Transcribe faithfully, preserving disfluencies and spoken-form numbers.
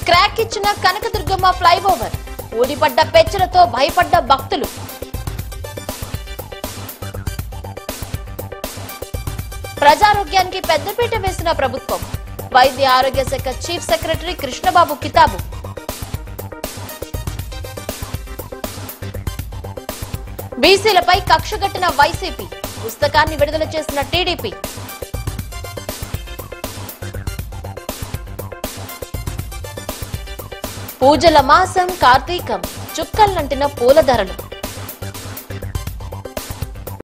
Crack ఇచ్చిన Kanakadurgamma flyover ఊడిపడ్డ పెచ్చలతో భయపడ్డ భక్తులు. ప్రజారోగ్యానికి పెద్దపీట వేసిన ప్రభుత్వం. వైద్య ఆరోగ్య శాఖ చీఫ్ సెక్రటరీ కృష్ణబాబు కితాబు. బీసీలపై కక్షగట్టిన వైసీపీ పుస్తకాన్ని విడుదల చేసిన టీడీపీ. పూజల మాసం కార్తీకం చుక్కల్నంటిన పూల ధరలు.